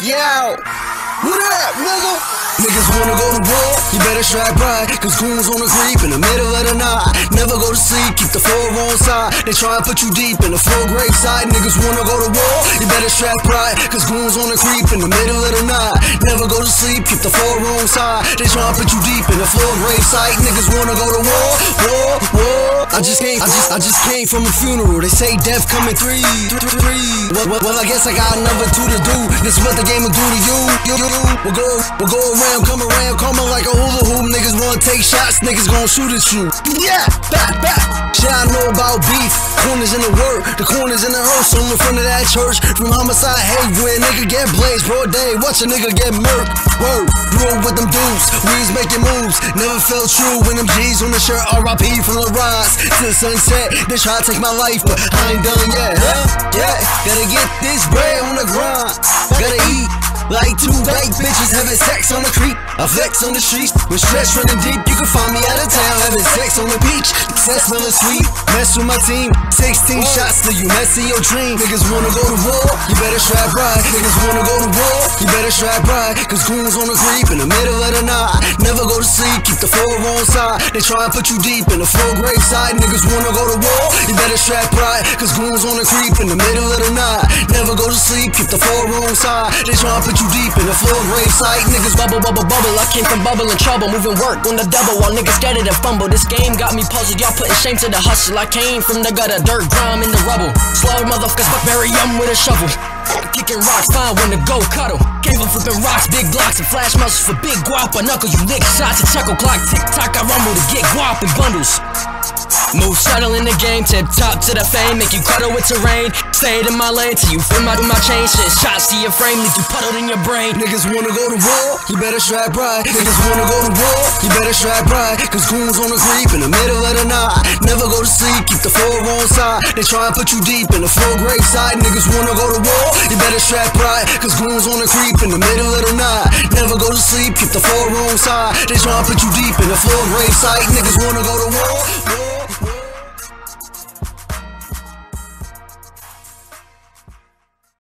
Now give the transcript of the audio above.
Yo, what up, nigga? Niggas wanna go to war, you better strike right, cause goons on the creep in the middle of the night. Never go to sleep, keep the floor on side. They try and put you deep in the floor grave side. Niggas wanna go to war, you better strike right, cause goons on the creep in the middle of the night. Never go to sleep, keep the floor on side. They try and put you deep in the floor grave site. Niggas wanna go to war, war. I just came from a funeral. They say death coming three. Well, I guess I got another two to do. This is what the game will do to you. We'll go around, come like a hula hoop. Niggas wanna take shots, niggas gon' shoot at you. Yeah, back. Shit, I know about beef. Corners in the work, the corners in the hearse. I'm in front of that church. From homicide, hey, where a nigga get blazed, broad day. Watch a nigga get murked. Word, grew up with them dudes. We was making moves. Never felt true when them G's on the shirt. R.I.P. from the rise to the sunset. They try to take my life, but I ain't done yet. Yeah, gotta get this bread on the grind. Gotta eat. Like two white bitches having sex on the creek. I flex on the streets. When stress running deep, you can find me out of town having sex on the beach. Success smelling sweet. Mess with my team. 16 shots till you mess in your dream. Niggas wanna go to war, you better strap right. Niggas wanna go to war, you better strap right. Cause goons on the creep in the middle of the night. Never go to sleep, keep the floor on side. They try and put you deep in the floor grave side. Niggas wanna go to war, you better strap right. Cause goons on the creep in the middle of the night. Never go to sleep, keep the floor on side. They try and put you deep in the floor grave site. Niggas bubble. I came from bubble and trouble, moving work on the double while niggas scattered and fumble. This game got me puzzled, y'all putting shame to the hustle. I came from the gutter, dirt, grime, in the rubble. Slow motherfuckers, but very young with a shovel. Kicking rocks, fine when to go cuddle. Came from flipping rocks, big blocks and flash muscles for big guap. I knuckle, you lick shots and chuckle clock. Tick tock, I rumble to get guap in bundles. Move subtle in the game, tip top to the fame. Make you cuddle with terrain. Stay in my lane till you feel my chain. Shit, shots to your frame, leave you puddled in your brain. Niggas wanna go to war, you better strap right. Niggas wanna go to war, you better strap right. Cause goons on the creep in the middle of the night. Never go to sleep, keep the floor on side. They try and put you deep in the floor grave side. Niggas wanna go to war, you better strap right. Cause goons on the creep in the middle of the night. Never go to sleep, keep the floor on side. They try and put you deep in the floor grave side. Niggas wanna go to war.